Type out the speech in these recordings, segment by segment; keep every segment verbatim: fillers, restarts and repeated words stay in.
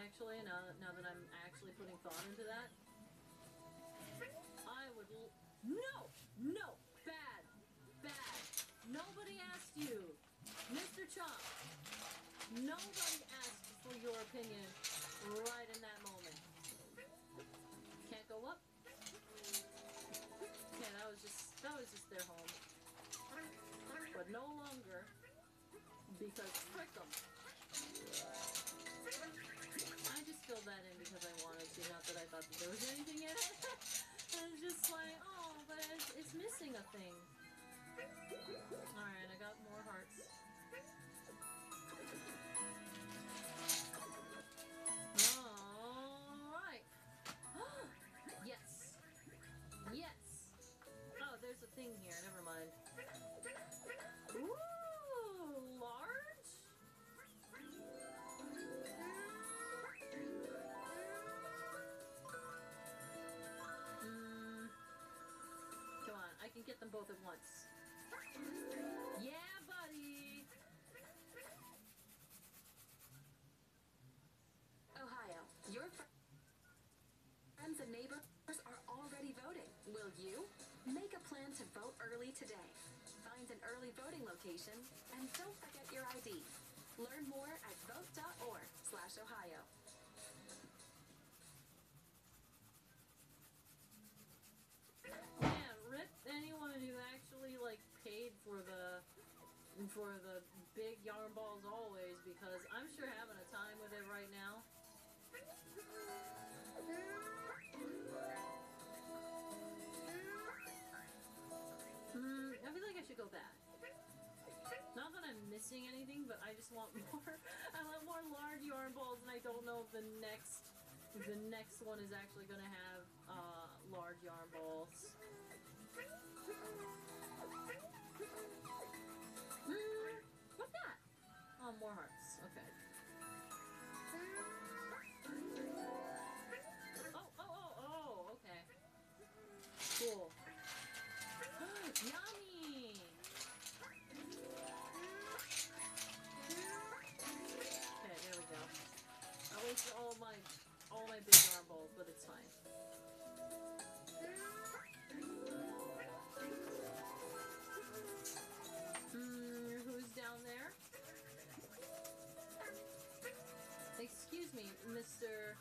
actually, now, now that I'm actually putting thought into that. I would... L no! No! Bad! Bad! Nobody asked you! Mister Chomp! Nobody asked for your opinion right in that moment. Can't go up? Okay, that was just... That was just their home. But no longer, because frick 'em. I just filled that in because I wanted to, not that I thought that there was anything in it. I was just like, oh, but it's, it's missing a thing. Alright, I got more hearts. Alright. Yes. Yes. Oh, there's a thing here, never mind. Ooh, large? Mm. Come on, I can get them both at once. Yeah, buddy! Ohio, your friends and neighbors are already voting. Will you? Make a plan to vote early today. Find an early voting location and don't forget your I D. Learn more at vote.org slash Ohio. Man, rip anyone who actually, like, paid for the for the big yarn balls always, because I'm sure having a time with it right now. Hmm, I feel like I should go back. Not that I'm missing anything, but I just want more. I want more large yarn balls, and I don't know if the next the next one is actually going to have uh, large yarn balls. Mm, what's that? Oh, more hearts. Okay. Oh, oh, oh, oh, okay. Cool. Yummy! Okay, there we go. I wasted all my all my big arm balls, but it's fine. Hmm, who's down there? Excuse me, Mister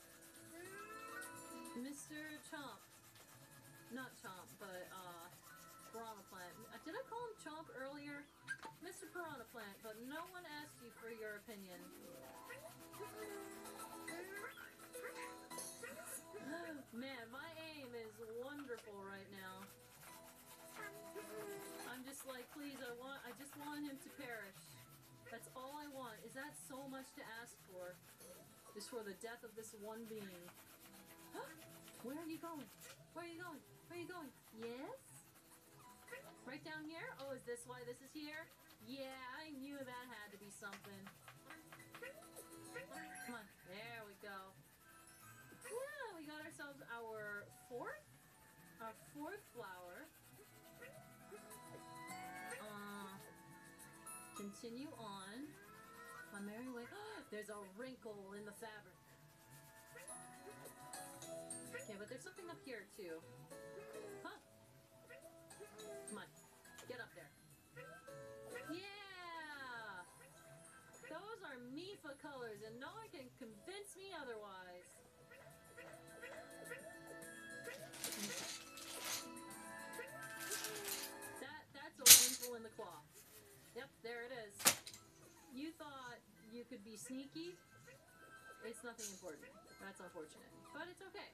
Mister Chomp. Not Chomp, but uh Piranha Plant. Did I call him Chomp earlier? Mister Piranha Plant, but no one asked you for your opinion. Man, my aim is wonderful right now. I'm just like, please, I want, I just want him to perish. That's all I want. Is that so much to ask for? Just for the death of this one being. Where are you going? Where are you going? Where are you going? Yes? Right down here? Oh, is this why this is here? Yeah, I knew that had to be something. Come on. There we go. Yeah, we got ourselves our fourth? Our fourth flower. Uh, continue on. My merry way. There's a wrinkle in the fabric. Okay, but there's something up here, too. Huh? Come on. Get up there. Yeah! Those are Mifa colors, and no one can convince me otherwise. That, that's a wrinkle in the cloth. Yep, there it is. You thought you could be sneaky? It's nothing important. That's unfortunate. But it's okay.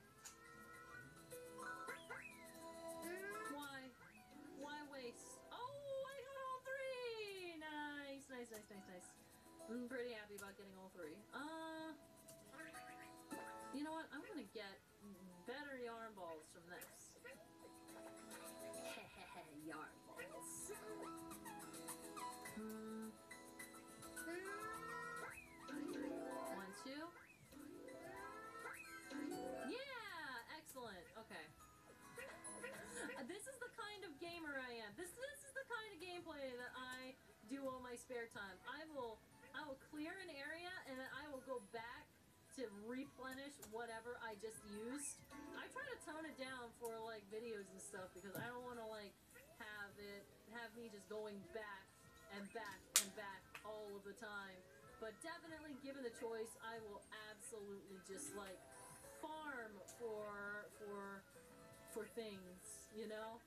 Why? Why waste? Oh, I got all three! Nice, nice, nice, nice, nice. I'm pretty happy about getting all three. Uh, you know what? I'm gonna get better yarn balls from this. Hehehe, yarn balls. Hmm. One, two. Yeah! Excellent. Okay. Uh, this is the kind of gamer I am. This this is the kind of gameplay that I do on my spare time. I will I will clear an area and then I will go back to replenish whatever I just used. I try to tone it down for like videos and stuff because I don't want to like have it have me just going back and back and back all of the time. But definitely, given the choice, I will absolutely just like farm for for for things, you know.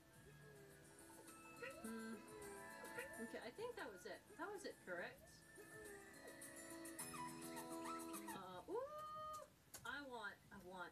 Hmm. Okay, I think that was it. That was it, correct? Uh, ooh! I want, I want.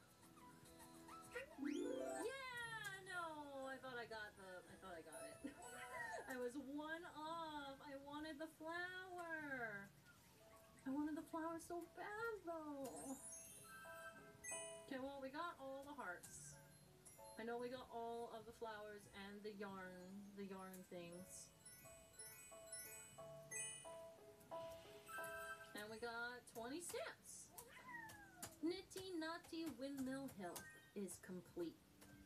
Yeah, no, I thought I got the, I thought I got it. I was one off. I wanted the flower. I wanted the flower so bad, though. Okay, well, we got all the hearts. I know we got all of the flowers and the yarn, the yarn things. And we got twenty stamps. Nitty Naughty Windmill Hill is complete.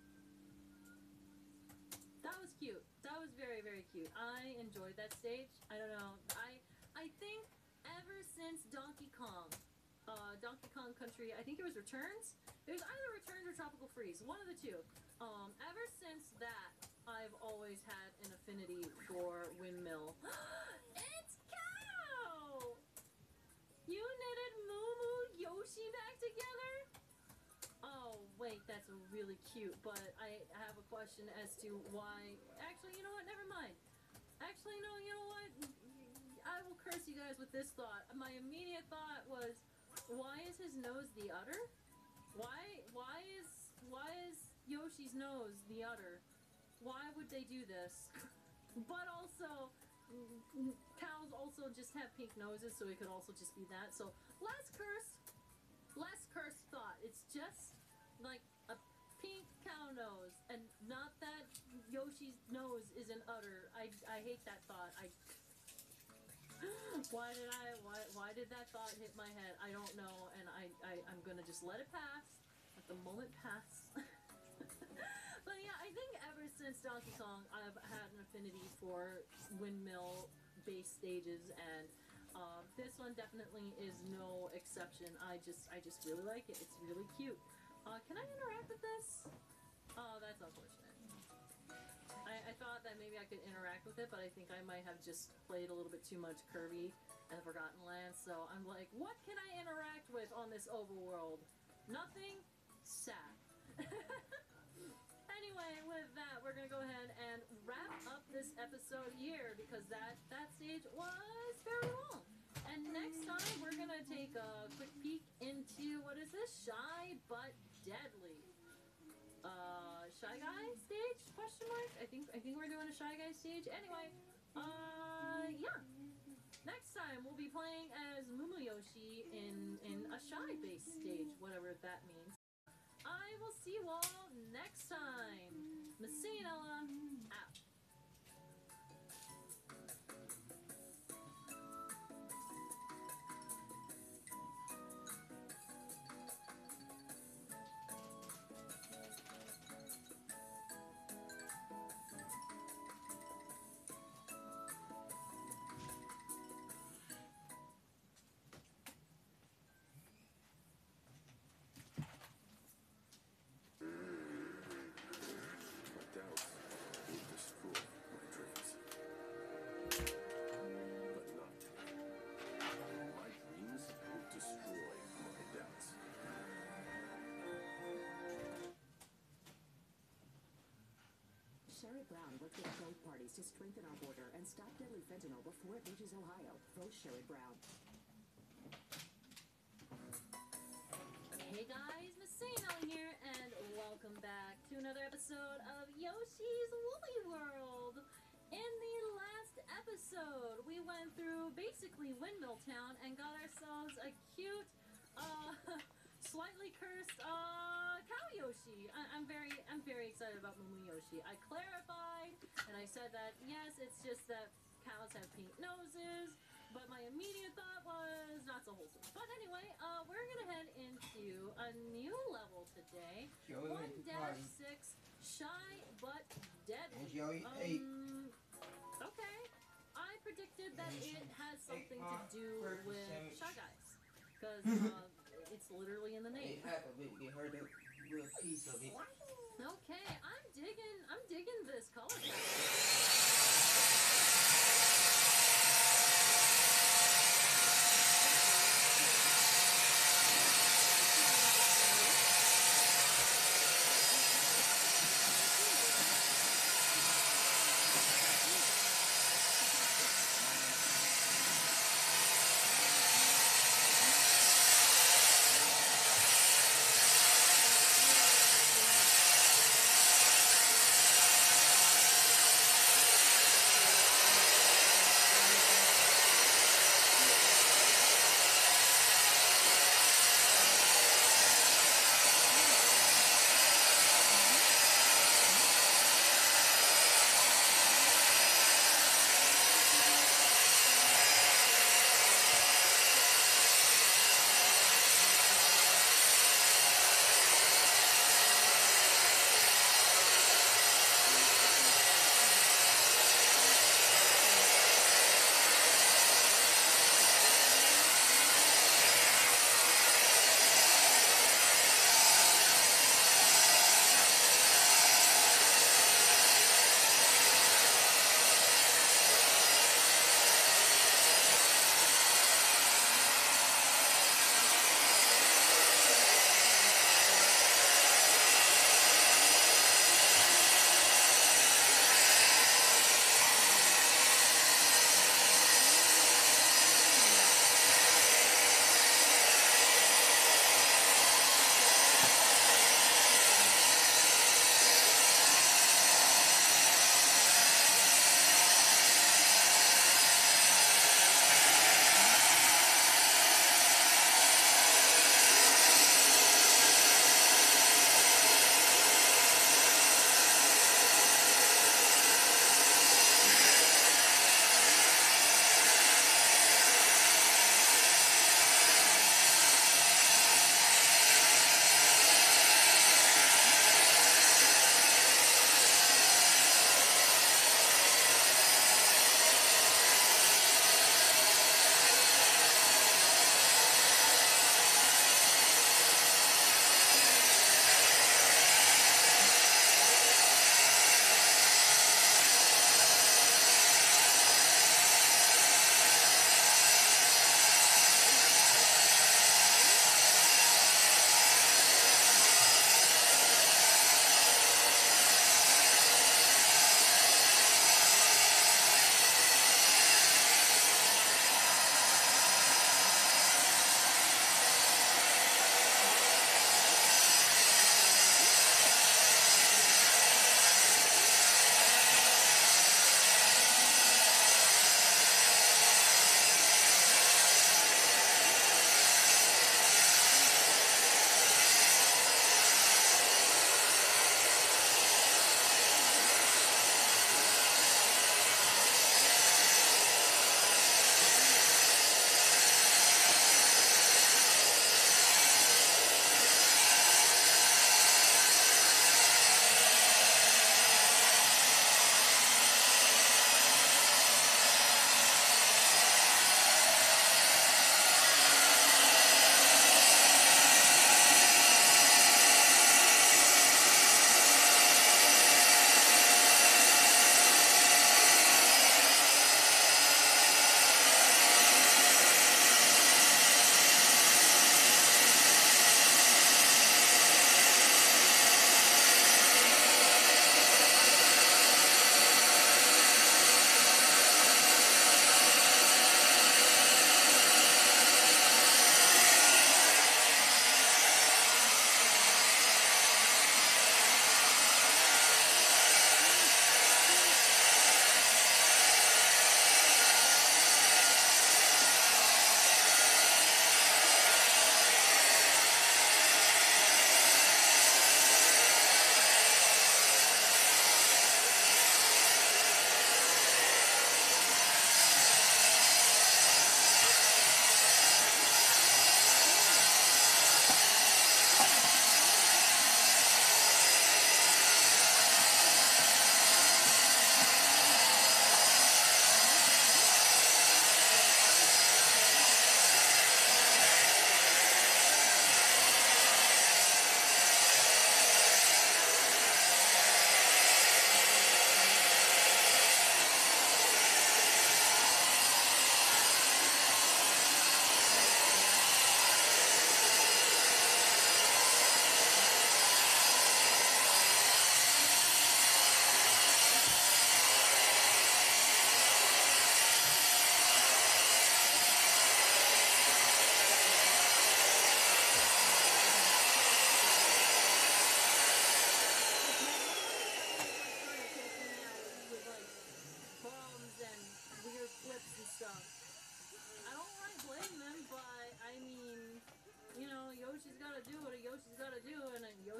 That was cute. That was very, very cute. I enjoyed that stage. I don't know. I I think ever since Donkey Kong, uh, Donkey Kong Country, I think it was Returns. It was either Returns or Tropical Freeze, one of the two. Um, ever since that, I've always had an affinity for Windmill. It's Cow! You knitted Moo Moo Yoshi back together? Oh, wait, that's really cute, but I have a question as to why... Actually, you know what? Never mind. Actually, no, you know what? I will curse you guys with this thought. My immediate thought was, why is his nose the udder? Why, why is, why is Yoshi's nose the udder? Why would they do this? But also, cows also just have pink noses, so it could also just be that. So, less curse, less curse thought. It's just like a pink cow nose, and not that Yoshi's nose is an udder. I, I hate that thought. I... Why did I, why, why did that thought hit my head? I don't know, and I, I, I'm gonna just let it pass. Let the moment pass. But yeah, I think ever since Donkey Kong, I've had an affinity for windmill-based stages, and uh, this one definitely is no exception. I just, I just really like it. It's really cute. Uh, can I interact with this? Oh, that's unfortunate. I, I thought that maybe I could interact with it, but I think I might have just played a little bit too much Kirby and the Forgotten Lands, so I'm like, what can I interact with on this overworld? Nothing? Sad. Anyway, with that, we're gonna go ahead and wrap up this episode here, because that, that stage was very long. And next time, we're gonna take a quick peek into, what is this? Shy but Deadly. Uh, Shy Guy stage? Question mark? I think I think we're doing a Shy Guy stage. Anyway, uh, yeah. Next time we'll be playing as Moo Moo Yoshi in in a Shy-based stage, whatever that means. I will see you all next time. Messinella out. Sherry Brown worked with both parties to strengthen our border and stop deadly fentanyl before it reaches Ohio. Vote Sherry Brown. Hey guys, Messinella here, and welcome back to another episode of Yoshi's Woolly World. In the last episode, we went through basically Windmill Town and got ourselves a cute, uh, slightly cursed, uh, cow Yoshi. I I'm very, I'm very excited about Moo Moo Yoshi. I clarified, and I said that, yes, it's just that cows have pink noses, but my immediate thought was not so wholesome. But anyway, uh, we're gonna head into a new level today. one dash six, Shy but Deadly. Um, okay. I predicted that it has something to do with Shy Guys. Because, uh, It's literally in the name. It half of it, you heard that little piece of it. Okay, I'm digging. I'm digging this color palette.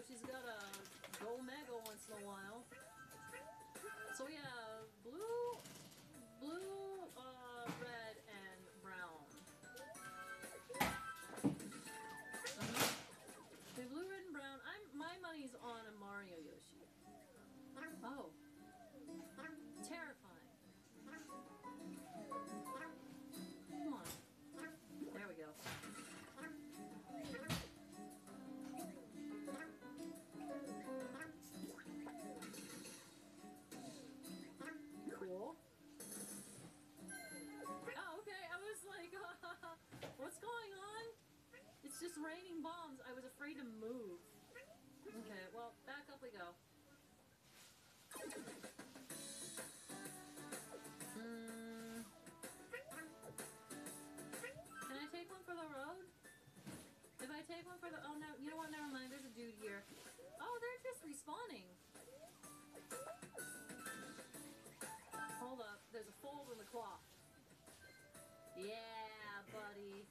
Yoshi's gotta go mega once in a while. So we have blue, blue, uh, red, and brown. Uh-huh. The blue, red, and brown. I'm my money's on a Mario Yoshi. Oh, terrifying. Come on. There we go. Cool. Oh, okay. I was like, what's going on? It's just raining bombs. I was afraid to move. Okay, well, back up we go. Mm. Can I take one for the road? If I take one for the... Oh, no. You know what? Never mind. There's a dude here. Oh, they're just respawning. Hold up. There's a fold in the cloth. Yeah, buddy.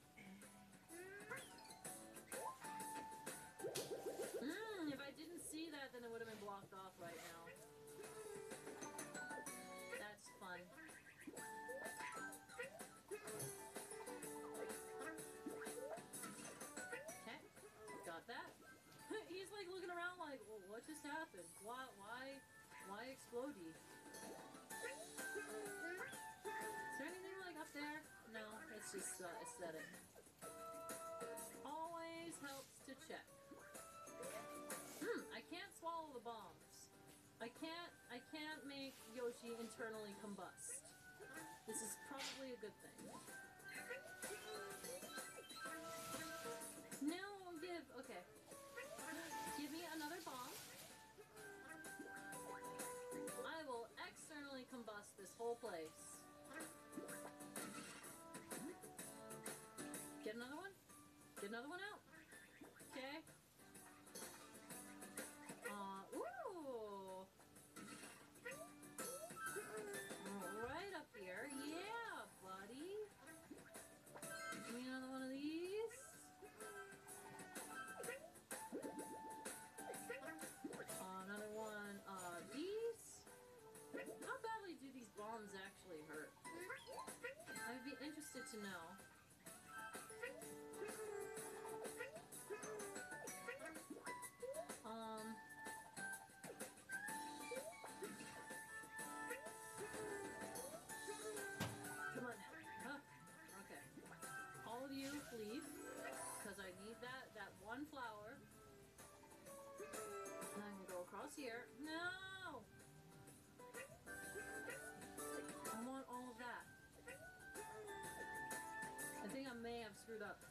Mmm, if I didn't see that, then it would have been blocked off right now. That's fun. Okay, got that. He's like looking around like, well, what just happened? Why, why, why explodey? Is there anything like up there? No, it's just uh, aesthetic. Always helps to check. Hmm, I can't swallow the bombs. I can't, I can't make Yoshi internally combust. This is probably a good thing. No, give, okay. Give me another bomb. I will externally combust this whole place. Get another one? Get another one out? Okay. Uh, ooh! Right up here. Yeah, buddy. Give me another one of these. Uh, another one of these. How badly do these bombs actually hurt? I'd be interested to know. Um. Come on now. Huh. Okay. All of you leave, because I need that, that one flower. And I'm gonna go across here. No! I want all of that. I think I may have screwed up.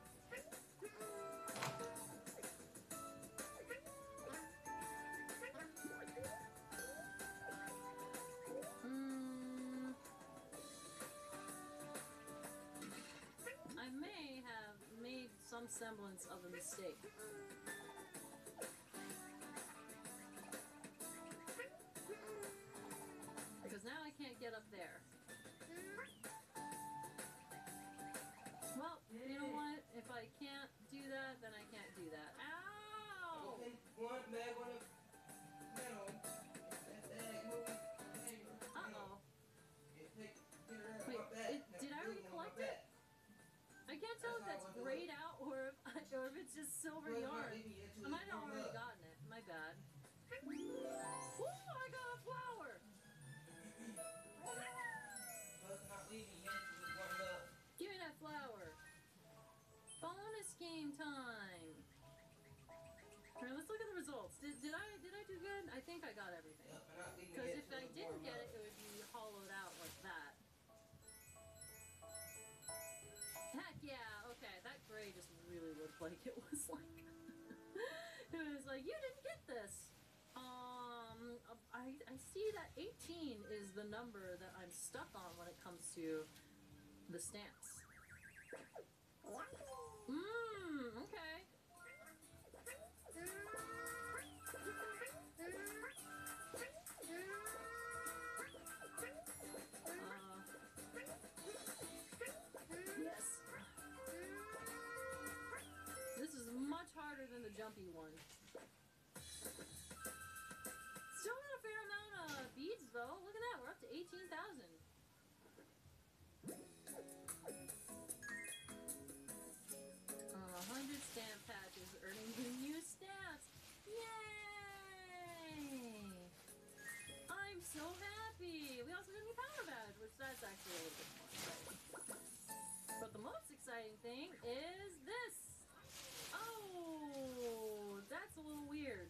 Mm. I may have made some semblance of a mistake. Because now I can't get up there. Well, you know what? If I can't do that, then I can't do that. Ow! Okay, one bag on the metal. That bag moving. Uh-oh. Get it out Wait, of my it, did I already collect it? I can't tell if that's grayed out or if, or if it's just silver yarn. I might have already gotten it. My bad. Ooh, I got a flower! Give me that flower. Bonus game time. Alright, let's look at the results. Did, did I did I do good? I think I got everything. Because if I didn't get it, it would be hollowed out like that. Heck yeah, okay, that gray just really looked like it was like... it was like, you didn't get this! Um, I, I see that eighteen is the number that I'm stuck on when it comes to the stamps. Mmm, okay. Uh, yes. This is much harder than the jumpy one. thing is this. Oh, that's a little weird.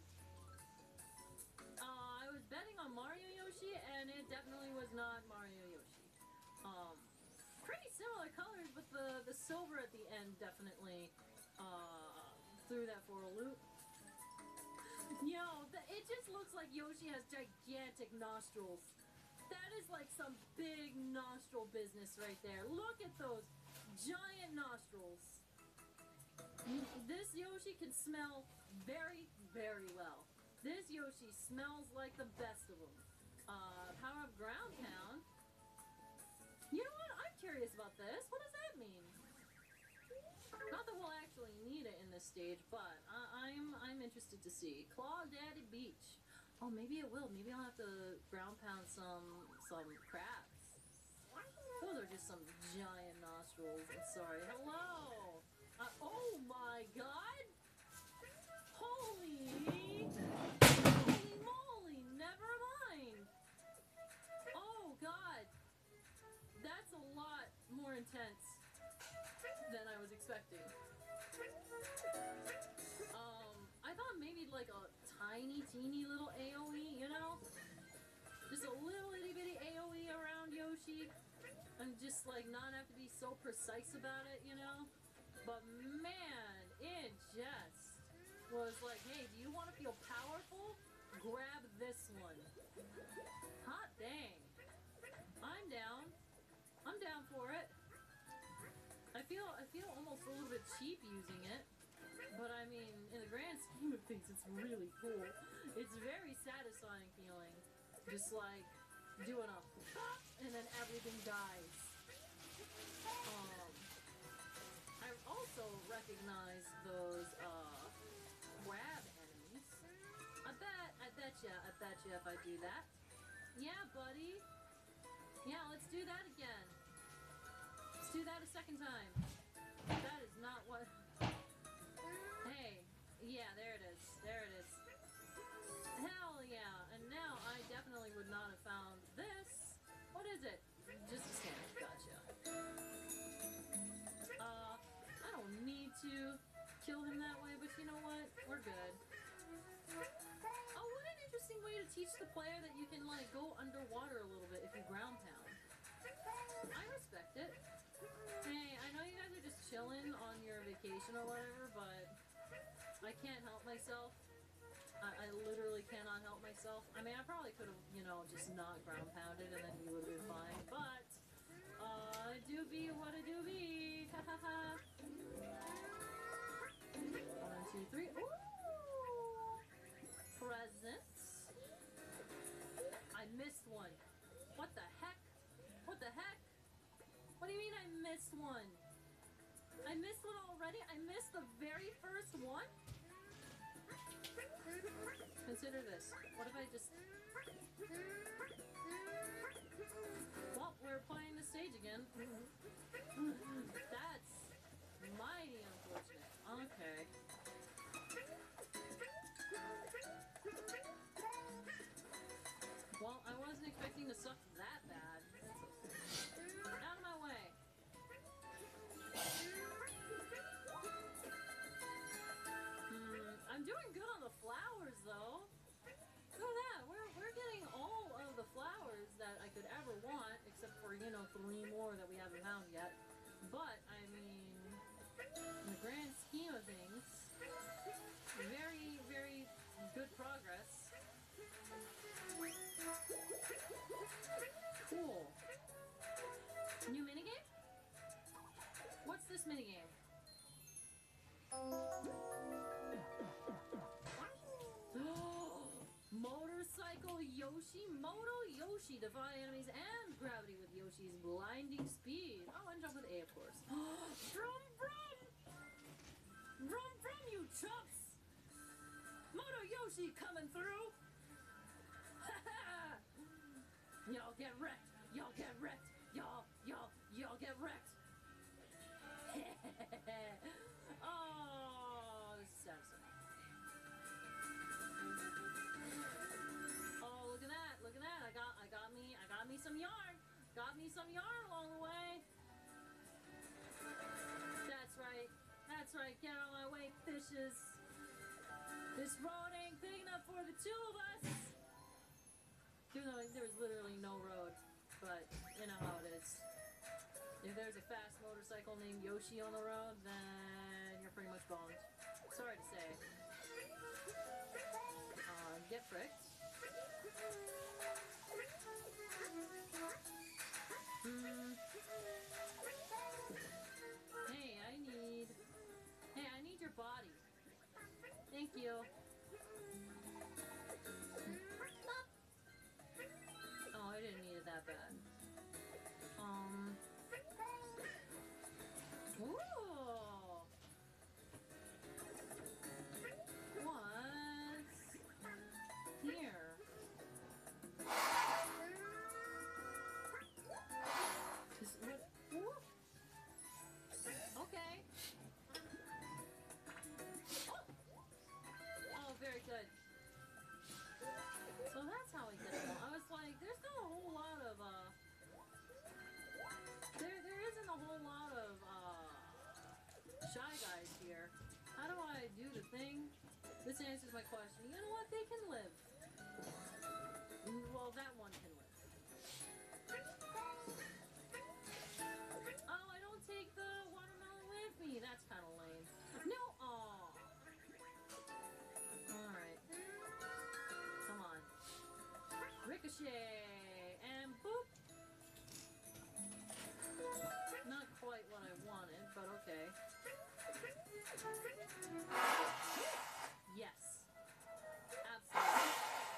Uh, I was betting on Mario Yoshi, and it definitely was not Mario Yoshi. Um, pretty similar colors, but the, the silver at the end definitely uh, threw that for a loop. Yo, the, it just looks like Yoshi has gigantic nostrils. That is like some big nostril business right there. Look at those giant nostrils. This Yoshi can smell very, very well. This Yoshi smells like the best of them. Uh, Power Up Ground Pound. You know what? I'm curious about this. What does that mean? Not that we'll actually need it in this stage, but uh, I'm I'm interested to see. Claw Daddy Beach. Oh, maybe it will. Maybe I'll have to ground pound some some crabs. Those are just some giant nostrils. I'm sorry. Hello. Uh, oh my God. Holy. Holy moly. Never mind. Oh God. That's a lot more intense than I was expecting. Um, I thought maybe like a tiny, teeny little AoE, you know? Just a little itty bitty AoE around Yoshi. And just like not have to be so precise about it, you know? But man, it just was like, hey, do you want to feel powerful? Grab this one. Hot dang. I'm down. I'm down for it. I feel I feel almost a little bit cheap using it, but I mean, in the grand scheme of things, it's really cool. It's very satisfying feeling, just like doing a pop and then everything dies. Um, I also recognize those uh, crab enemies. I bet, I bet ya, I bet ya if I do that. Yeah, buddy. Yeah, let's do that again. Let's do that a second time. That is not what... Hey, yeah, there it is. There it is. Hell yeah. And now I definitely would not have found this. What is it? Just a stamp. Gotcha. Uh, I don't need to kill him that way, but you know what? We're good. Oh, what an interesting way to teach the player that you can, like, go underwater a little bit if you ground pound. I respect it. Hey, I know you guys are just chilling on your vacation or whatever, but I can't help myself. I, I literally cannot help myself. I mean, I probably could have, you know, just not ground pounded and then we would have been fine, but uh, do be what a do be. Ha ha ha. One, two, three. Ooh! Presents. I missed one. What the heck? What the heck? What do you mean I missed one? I missed one already? I missed the very first one? Consider this. What if I just... Well, we're playing the stage again. That's mighty unfortunate. Okay. Well, I wasn't expecting to suck that bad. Out of my way. Hmm, I'm doing good on the flowers, though. Look at that. We're, we're getting all of the flowers that I could ever want, except for, you know, three more that we haven't found yet. But, I mean, in the grand scheme of things, very, very good progress. Cool. New minigame? What's this minigame? Motorcycle Yoshi, Moto Yoshi, defy enemies and gravity with Yoshi's blinding speed. Oh, and jump with A, of course. Vroom vroom! Vroom vroom, you chumps! Moto Yoshi coming through! Y'all get wrecked! Y'all get wrecked! Y'all, y'all, y'all get wrecked! Oh, this is satisfying. Oh, look at that! Look at that! I got, I got me, I got me some yarn. Got me some yarn along the way. That's delicious. This road ain't big enough for the two of us. Even though there's literally no road, but you know how it is. If there's a fast motorcycle named Yoshi on the road, then you're pretty much boned. Sorry to say. Uh, get fricked. Hmm. Hey, I need... Hey, I need your body. Thank you. Oh, I didn't need it that bad. Um... Ooh! What's here? Is what? Ooh. Okay. Oh. Oh, very good. So that's how we get them. I was like, there's not a whole lot of uh. There, there isn't a whole lot of uh. Shy Guys here. How do I do the thing? This answers my question. You know what? They can live. Well, that one can live. Oh, I don't take the watermelon with me. That's kind of lame. No. Aw. All right. Come on. Ricochet and boop. Not quite what I wanted, but okay. Yes. Absolutely.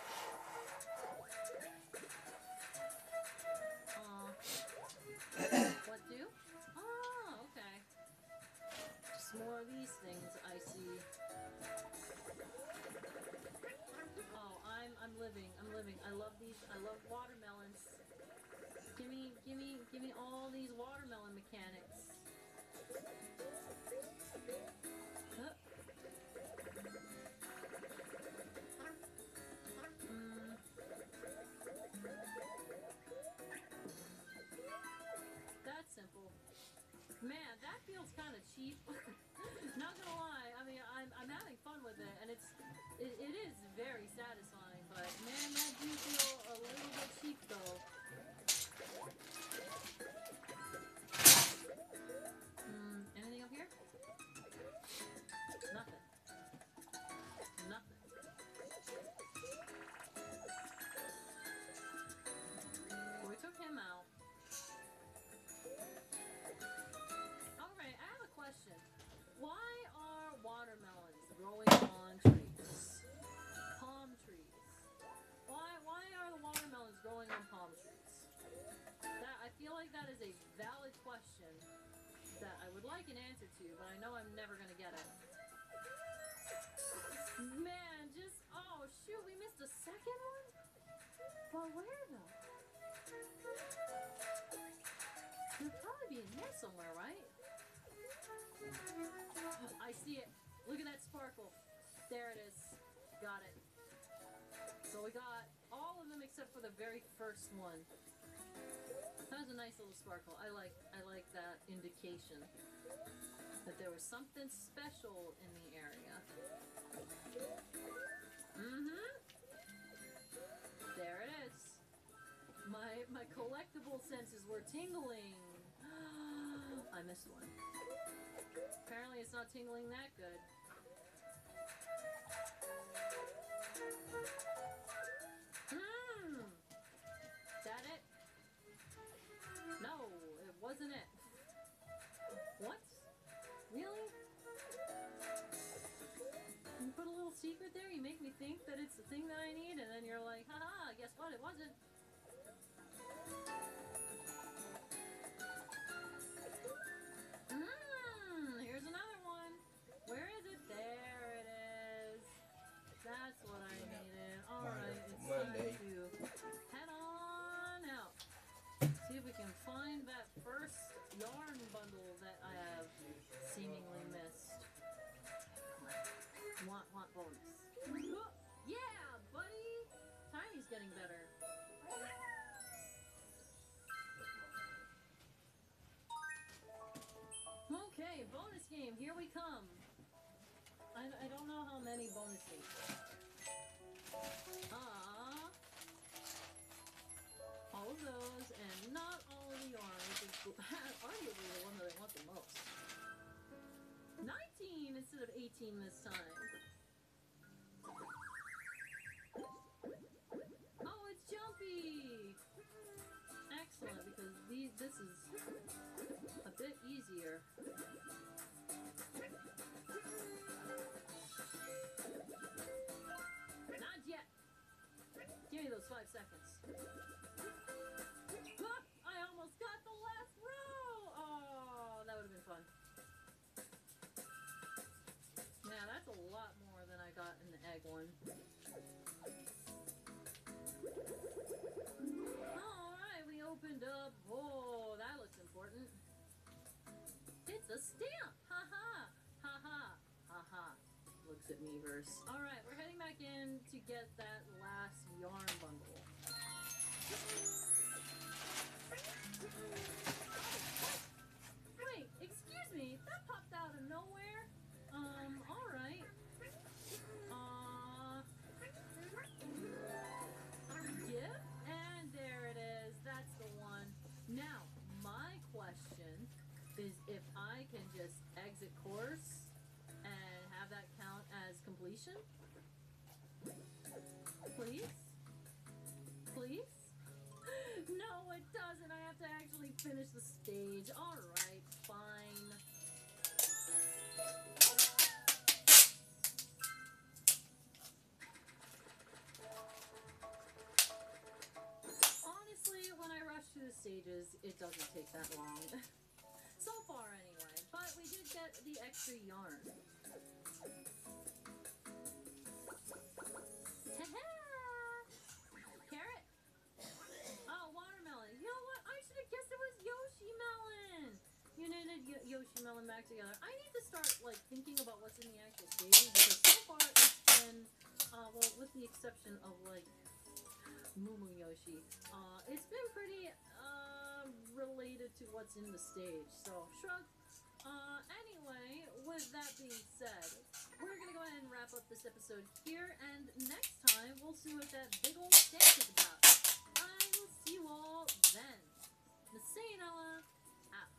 Uh, what do? Oh, okay. Just more of these things I see. Oh, I'm I'm living. I'm living. I love these. I love watermelons. Give me, give me, give me all these watermelon mechanics. Huh. Mm. That's simple. Man, that feels kind of cheap. Not gonna lie. I mean, I'm I'm having fun with it, and it's it, it is very satisfying. But man, that do feel a little bit cheap though. Hmm, anything up here? Nothing. Nothing. We took him out. Alright, I have a question. Why are watermelons growing on trees? Palm trees. Why why are the watermelons growing on palm trees? That I feel like that is a valid question that I would like an answer to, but I know I'm never gonna get it. Man, just oh shoot, we missed a second one? Well, where though? It'll probably be in here somewhere, right? I see it. Look at that sparkle. There it is. Got it. So we got all of them except for the very first one. That was a nice little sparkle. I like I like that indication that there was something special in the area. Mm-hmm. There it is. My my collectible senses were tingling. I missed one. Apparently it's not tingling that good. Hmm. That it? No, it wasn't it. What? Really? You put a little secret there? You make me think that it's the thing that I need, and then you're like, haha, guess what? It wasn't. Mmm, here's another one. Where is it? There it is. That's what I needed. Alright, it's time to head on out. See if we can find that first yarn bundle that I have seemingly missed. Want, want bonus. Yeah, buddy! Tiny's getting better. Okay, bonus game, here we come. I, I don't know how many bonus stages. Ah, all of those, and not all of the yarn, which is arguably the one that I want the most. nineteen instead of eighteen this time. Oh, it's Jumpy! Excellent, because these, this is a bit easier. Not yet! Give me those five seconds. Ah, I almost got the last row! Oh, that would have been fun. Yeah, that's a lot more than I got in the egg one. Alright, we opened up. Oh, that looks important. It's a stamp! Ha ha! Ha ha! Ha ha! Looks at me verse. Alright, we're heading back in to get that last yarn bundle. Wait, excuse me, that popped out of nowhere? Um, alright. Uh, gift? And there it is, that's the one. Now, my question is if I can just exit course and have that count as completion? Please? Please? No, it doesn't. I have to actually finish the stage. Alright, fine. Honestly, when I rush through the stages, it doesn't take that long. So far, anyway. But we did get the extra yarn. Carrot? Oh, watermelon. You know what? I should have guessed it was Yoshi Melon. You needed Yo- Yoshi Melon back together. I need to start, like, thinking about what's in the actual stages because so far it's been, uh, well, with the exception of, like, Moo Moo Yoshi, uh, it's been pretty, uh, related to what's in the stage. So, shrug. Uh, anyway, with that being said, we're gonna go ahead and wrap up this episode here, and next time we'll see what that big old stamp is about. I will see you all then. Massanella, out.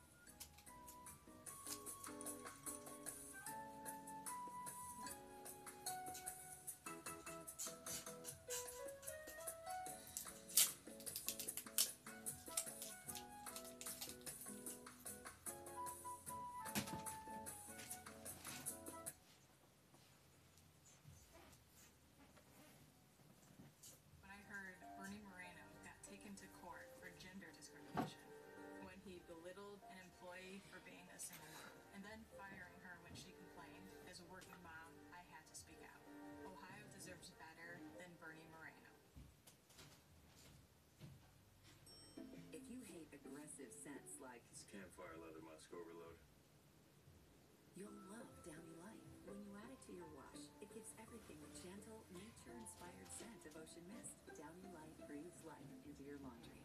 When I heard Bernie Moreno got taken to court for gender discrimination, when he belittled an employee for being a single mom, and then firing her when she complained, as a working mom, I had to speak out. Ohio deserves better than Bernie Moreno. If you hate aggressive scents like, It's campfire leather musk overload. you'll love Downy Light. When you add it to your wash, it gives everything the gentle, nature-inspired scent of ocean mist. Downy Light breathes life into your laundry.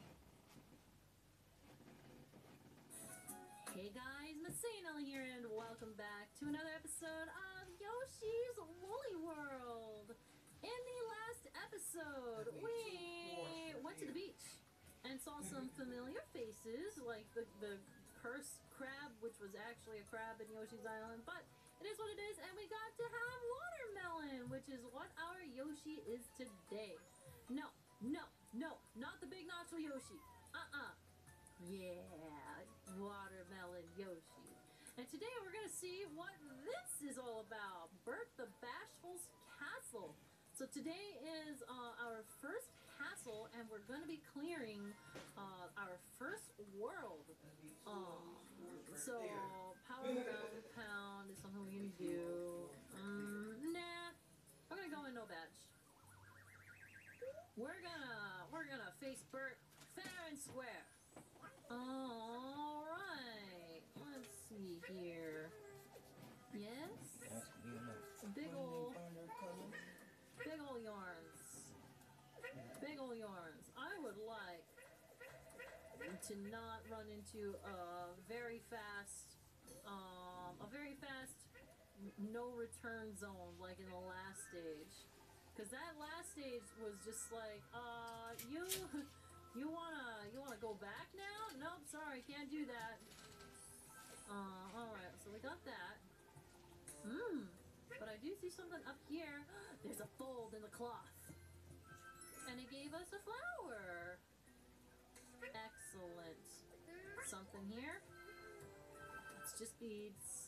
Hey guys, Massanella here, and welcome back to another episode of Yoshi's Woolly World. In the last episode, we went to the beach and saw some familiar faces, like the, the cursed crab, which was actually a crab in Yoshi's Island, but it is what it is, and we got to have watermelon, which is what our Yoshi is today. No, no, no, not the big nacho Yoshi. Uh-uh. Yeah, watermelon Yoshi. And today we're gonna see what this is all about. Bert the Bashful's Castle. So today is uh, our first castle, and we're gonna be clearing uh, our first world. Um, so power ground pound is something we can do. Um, nah, I'm gonna go in no badge. We're gonna we're gonna face Bert fair and square. All right, let's see here. Yes, big ol' big ol' yarns, big ol' yarns. I would like to not run into a very fast, um, a very fast no return zone like in the last stage. Cause that last stage was just like, uh, you, you wanna, you wanna go back now? Nope, sorry, can't do that. Uh, alright, so we got that. Hmm, but I do see something up here. There's a fold in the cloth. And it gave us a flower. Excellent. Something here? It's just beads.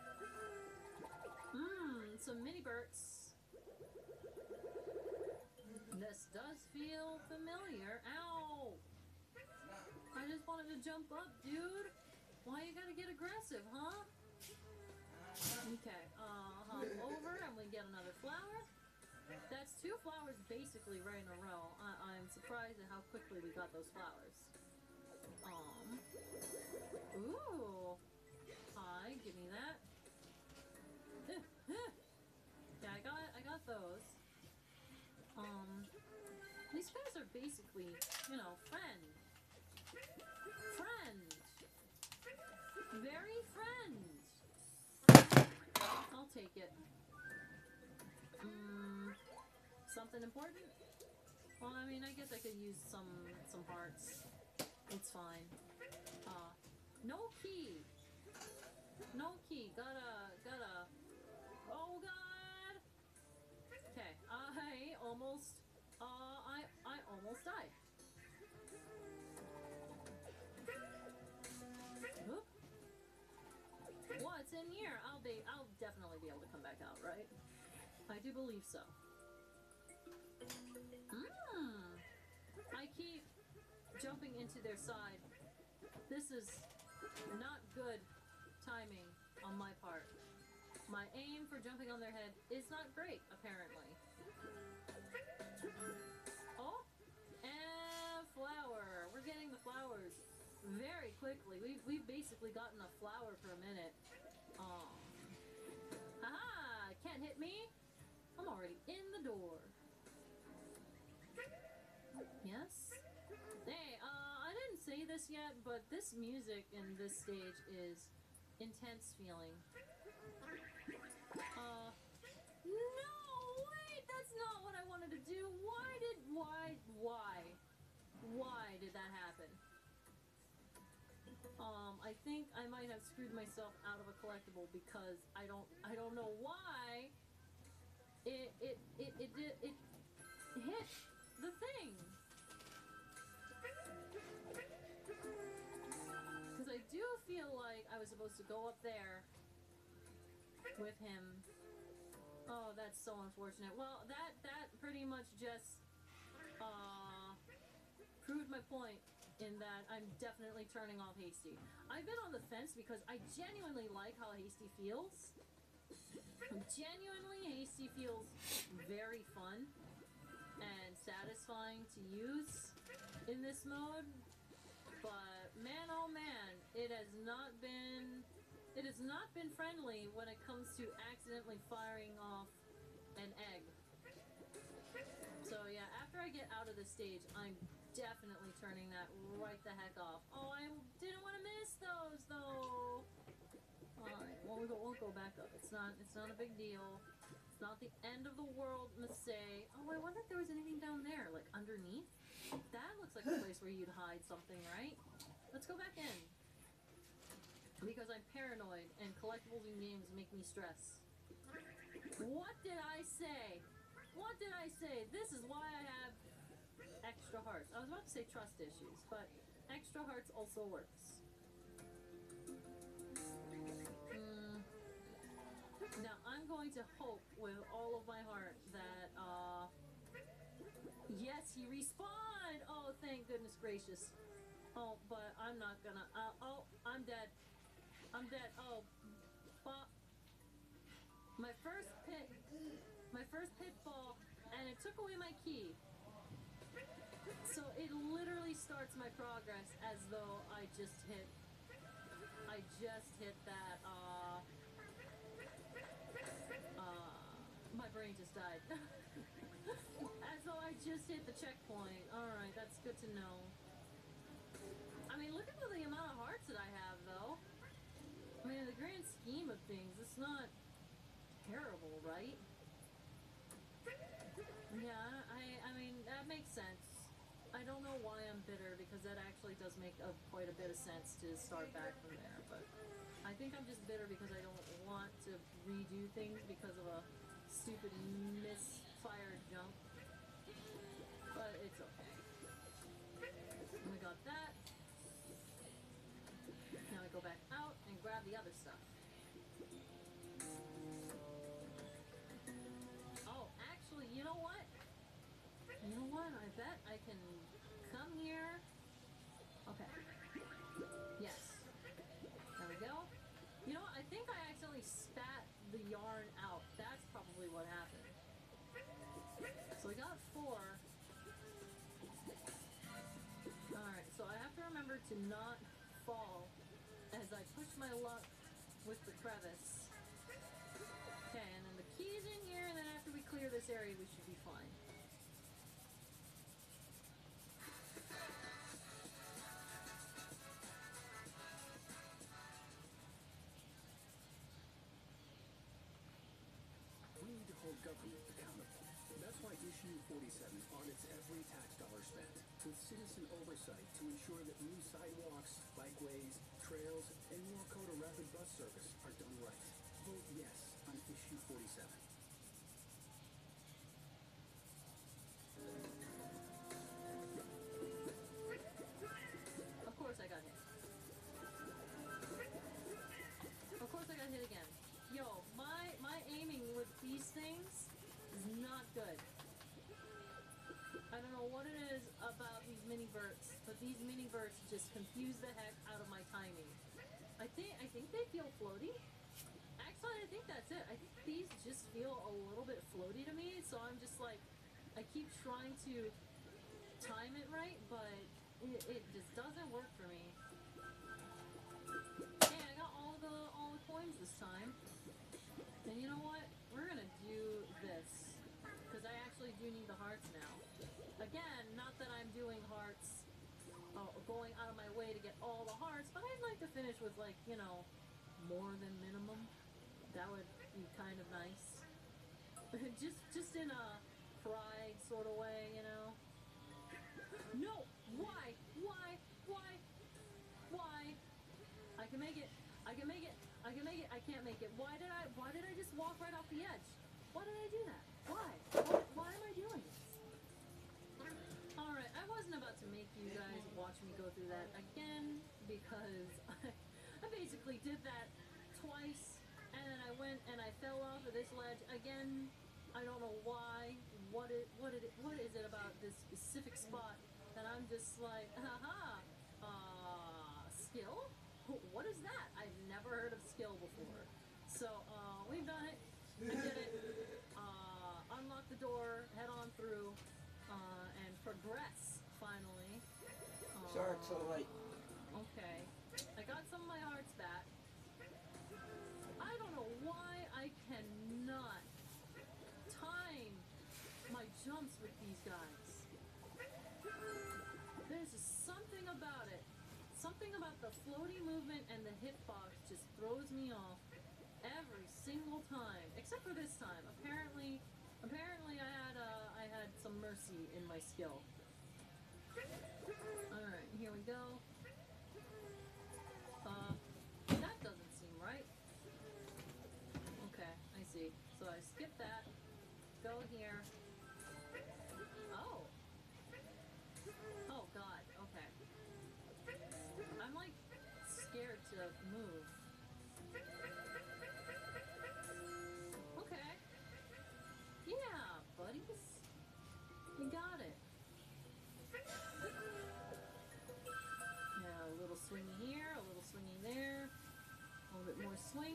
Mmm, some mini burts. This does feel familiar. Ow! I just wanted to jump up, dude. Why you gotta get aggressive, huh? Okay, uh, hop over and we get another flower. That's two flowers basically right in a row. I I'm surprised at how quickly we got those flowers. Um. Ooh. Hi, give me that. Yeah, I got I got those. Um. These guys are basically, you know, friend. Friend. Very friend. I'll take it. Mm, something important? Well, I mean, I guess I could use some some hearts. It's fine. Uh, no key. No key. Gotta, gotta. Oh God. Okay, I almost. Uh, I I almost died. Oop. What's in here? I'll be. I'll definitely be able to come back out, right? I do believe so. Mmm. I keep jumping into their side. This is not good timing on my part. My aim for jumping on their head is not great, apparently. Oh, and flower. We're getting the flowers very quickly. We've, we've basically gotten a flower per minute. Um, haha! Can't hit me. I'm already in the door. Yes? Hey, uh, I didn't say this yet, but this music in this stage is intense feeling. Uh, no, wait, that's not what I wanted to do. Why did, why, why, why did that happen? Um, I think I might have screwed myself out of a collectible because I don't, I don't know why it, it, it, it did, it hit the thing. Because I do feel like I was supposed to go up there with him. Oh, that's so unfortunate. Well, that, that pretty much just, uh, proved my point in that I'm definitely turning off Hasty. I've been on the fence because I genuinely like how Hasty feels. Genuinely, Hasty feels very fun and satisfying to use in this mode. But man, oh man, it has not been, it has not been friendly when it comes to accidentally firing off an egg. So yeah, after I get out of this stage, I'm definitely turning that right the heck off. Oh, I didn't want to miss those though. Alright, well, we'll go, we'll go back up. It's not, it's not a big deal. It's not the end of the world, must say. Oh, I wonder if there was anything down there, like underneath. That looks like a place where you'd hide something, right? Let's go back in. Because I'm paranoid, and collectibles in games make me stress. What did I say? What did I say? This is why I have extra hearts. I was about to say trust issues, but extra hearts also works. Mm. Now, I'm going to hope with all of my heart that, uh... yes, he respawned! Oh, thank goodness gracious. Oh, but I'm not gonna... Uh, oh, I'm dead. I'm dead. Oh, but my first pit... My first pitfall, and it took away my key. So it literally starts my progress as though I just hit... I just hit that, uh... Uh... My brain just died. As though I just hit the checkpoint. Alright, that's good to know. I mean, look at the amount of hearts that I have, though. I mean, in the grand scheme of things, it's not... terrible, right? Yeah, I I mean, that makes sense. I don't know why I'm bitter, because that actually does make a, quite a bit of sense to start back from there, but I think I'm just bitter because I don't want to redo things because of a stupid misfired jump. But it's okay. And we got that. Now we go back out and grab the other stuff. Oh, actually, you know what? You know what? I bet I can come here. Okay. Yes. There we go. You know what? I think I accidentally spat the yarn out. That's probably what happened. So we got four. Alright, so I have to remember to not fall as I push my luck with the crevice. Okay, and then the key's in here, and then after we clear this area, we should be fine. We need to hold government accountable. That's why Issue forty-seven audits every tax dollar spent, with citizen oversight to ensure that new sidewalks, bikeways, trails, and more Dakota rapid bus service are done right. Vote yes on Issue forty-seven. Of course I got hit. Of course I got hit again. Yo, my my aiming with these things is not good. I don't know what it is about these mini verts, but these mini verts just confuse the heck out of my timing. I think I think they feel floaty. Actually, I think that's it. I think these just feel a little bit floaty to me, so I'm just like, I keep trying to time it right, but it, it just doesn't work for me. Hey, I got all the all the coins this time. And you know what? We're gonna do this, because I actually do need the hearts now. Again, not that I'm doing hearts, uh, going out of my way to get all the hearts, but I'd like to finish with, like, you know, more than minimum. That would be kind of nice. just, just in a pride sort of way, you know. No! Why? Why? Why? Why? I can make it. I can make it. I can make it. I can't make it. Why did I? Why did I just walk right off the edge? Why did I do that? Why? Why, why am I doing this? All right. I wasn't about to make you guys watch me go through that again, because I, I basically did that twice, and then I went and I fell off of this ledge again. I don't know why. What it? What it? What is it about this specific spot that I'm just like, haha, uh, skill? What is that? I've never heard of skill before. So, uh, we've done it. We did it. Uh, unlock the door, head on through, uh, and progress, finally. Uh, Sorry, it's so late. Okay. I got some of my hearts back. I don't know why I cannot time my jumps with these guys. There's just something about it. Something about the floaty movement and the hitbox just throws me off every single time, except for this time. Apparently, apparently I had uh, I had some mercy in my skill. All right, here we go. Uh, that doesn't seem right. Okay, I see. So I skip that. Go here. Oh. Oh God. Okay. I'm like scared to move. Okay. Yeah, buddies. You got it. Yeah, a little swingy here, a little swingy there. A little bit more swing.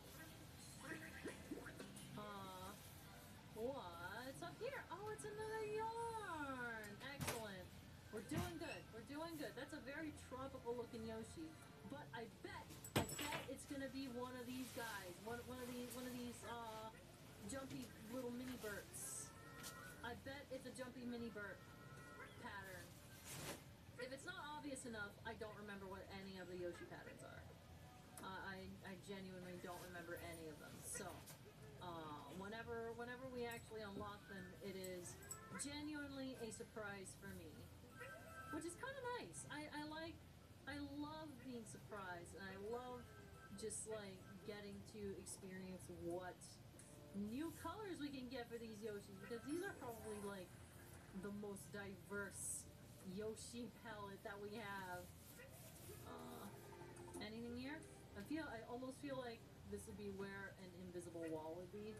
Uh, what's up here? Oh, it's another yarn. Excellent. We're doing good. We're doing good. That's a very tropical looking Yoshi. But I bet, I bet it's gonna be one of these guys. One, one of these, one of these, uh, jumpy little mini burts. I bet it's a jumpy mini burt pattern. If it's not obvious enough, I don't remember what any of the Yoshi patterns are. Uh, I, I genuinely don't remember any of them. So, uh, whenever whenever we actually unlock them, it is genuinely a surprise for me, which is kind of nice. I, I like, I love being surprised, and I love just like getting to experience what new colors we can get for these Yoshis, because these are probably like the most diverse Yoshi palette that we have. Uh, anything here? I feel, I almost feel like this would be where an invisible wall would be.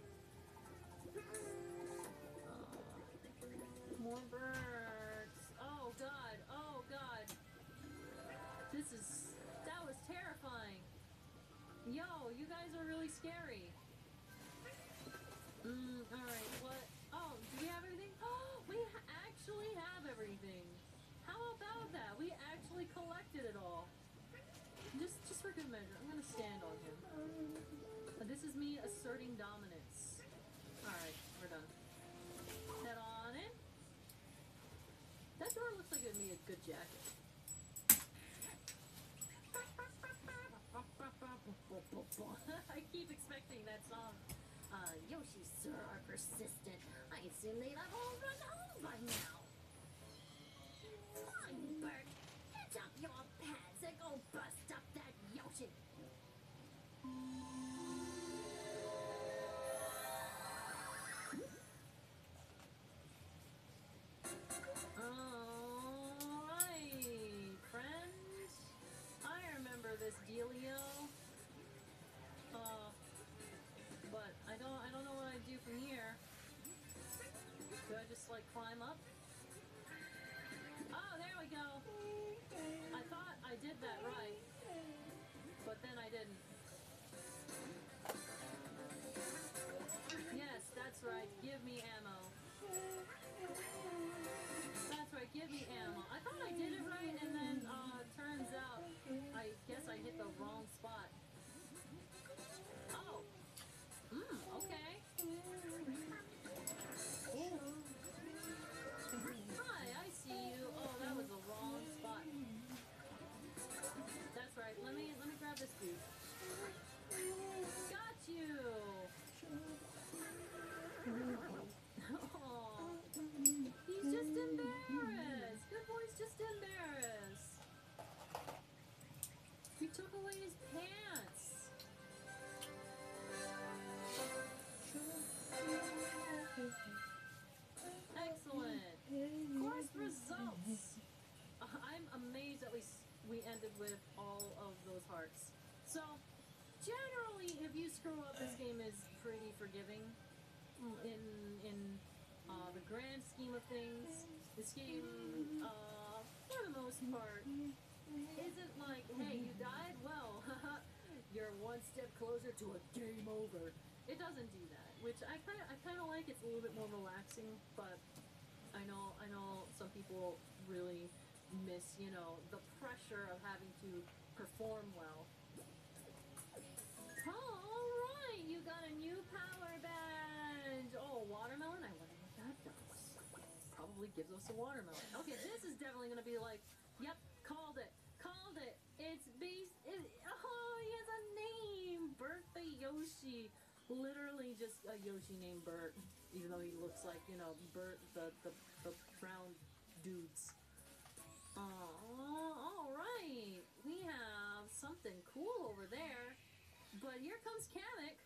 Uh, more birds. Oh god, oh god. This is, that was terrifying. Yo, you guys are really scary. Mm, alright, what? Oh, do we have everything? Oh, we ha actually have everything. How about that? We actually collected it all. Just, just for good measure, I'm gonna stand on him. Uh, this is me asserting dominance. Alright, we're done. Head on in. That door looks like it would be a good jacket. I keep expecting that song. Uh, Yoshi, sir, are persistent. I assume they'd have all run home by now. Fine, Bert. Catch up your pants and go bust up that Yoshi. Alright, friends. I remember this dealio. Uh, but I don't, I don't know what I do from here. Do I just like climb up? Oh, there we go. I thought I did that right, but then I didn't. Yes, that's right. Give me ammo. That's right. Give me ammo. I thought I did it right, and then uh, turns out I guess I hit the wrong spot. Oh. Hmm. Okay. Hi, I see you. Oh, that was the wrong spot. That's right. Let me let me grab this dude. Got you. Oh, he's just embarrassed. Good boy's just embarrassed. We took away his pants. Excellent. Course results. Uh, I'm amazed that we s- we ended with all of those hearts. So, generally, if you screw up, this game is pretty forgiving. In in uh, the grand scheme of things, this game, uh, for the most part, isn't like, hey, you died? Well, you're one step closer to a game over. It doesn't do that, which I kind of I kind of like. It's a little bit more relaxing, but I know I know some people really miss, you know, the pressure of having to perform well. All right, you got a new power badge. Oh, watermelon. I wonder what that does. Probably gives us a watermelon. Okay, this is definitely gonna be like, yep, called it, called it. It's based. It, oh, he has a name, Bert the Yoshi. Literally just a Yoshi named Bert, even though he looks like, you know, Bert the the, the brown dudes. Oh, all right. We have something cool over there, but here comes Kamek.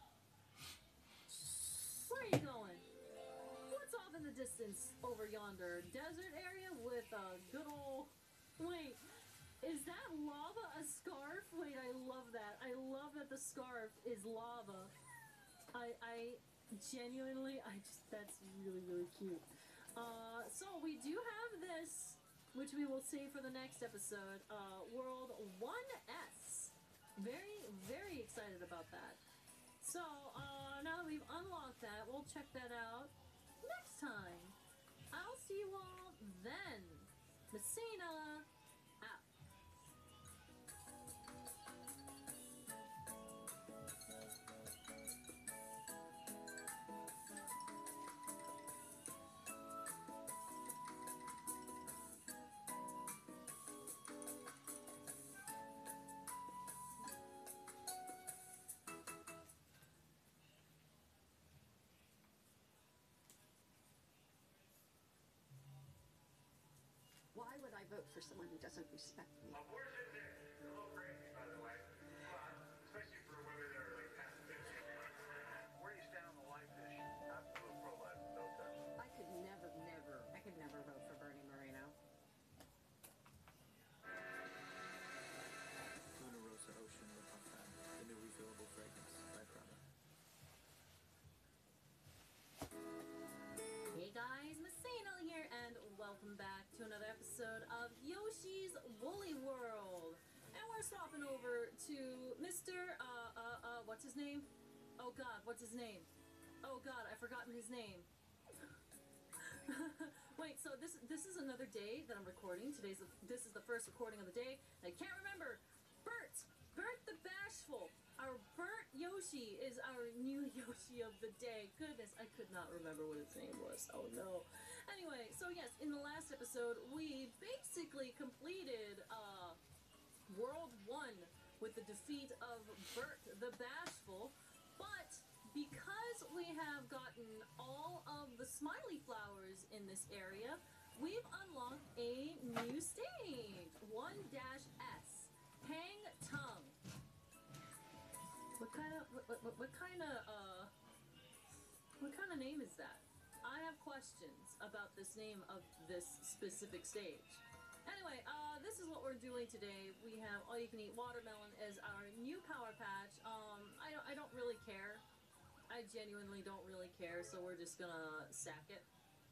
Where are you going? What's off in the distance over yonder? Desert area with a good old. Wait. Is that lava a scarf? Wait, I love that. I love that the scarf is lava. I, I genuinely, I just, that's really, really cute. Uh, so we do have this, which we will save for the next episode, uh, World one S. Very, very excited about that. So, uh, now that we've unlocked that, we'll check that out next time. I'll see you all then. Messina out. for someone who doesn't respect me. Abortion's in. It's a little crazy, by the way. But, especially for women that are like past fifty. Where do you stand on the life issue? Absolute pro-life, no touch. I could never, never, I could never vote for Bernie Moreno. Luna Rosa Ocean Le Parfum, the new refillable fragrance by Prada. Hey guys, Masano here, and welcome back to another episode of Yoshi's Woolly World. And we're swapping over to Mister Uh, uh, uh, what's his name? Oh god, what's his name? Oh god, I've forgotten his name. Wait, so this this is another day that I'm recording. Today's the, this is the first recording of the day. And I can't remember. Bert! Bert the Bashful! Our Bert Yoshi is our new Yoshi of the day. Goodness, I could not remember what his name was. Oh no. Anyway, so yes, in the last episode, we basically completed uh, World one with the defeat of Bert the Bashful, but because we have gotten all of the smiley flowers in this area, we've unlocked a new stage, one dash S, Hang Tongue. What kind of, what, what, what kind of, uh, what kind of name is that? I have questions about this name of this specific stage. Anyway, uh, this is what we're doing today. We have all you can eat watermelon as our new power patch. Um, I don't, I don't really care. I genuinely don't really care, so we're just gonna sack it.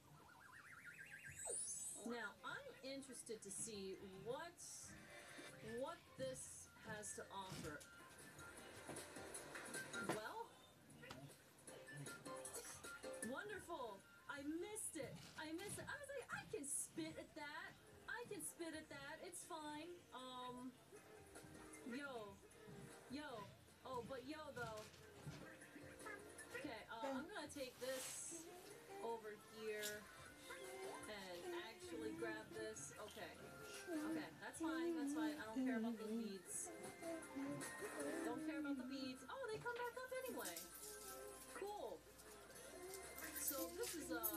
Now, I'm interested to see what, what this has to offer. Well, wonderful. I missed it. I missed it. I was like, I can spit at that. I can spit at that. It's fine. Um, yo, yo. Oh, but yo though. Okay, uh, I'm gonna take this over here and actually grab this. Okay. Okay, that's fine. That's fine. I don't care about the beads. Don't care about the beads. Oh, they come back up anyway. Cool. So this is a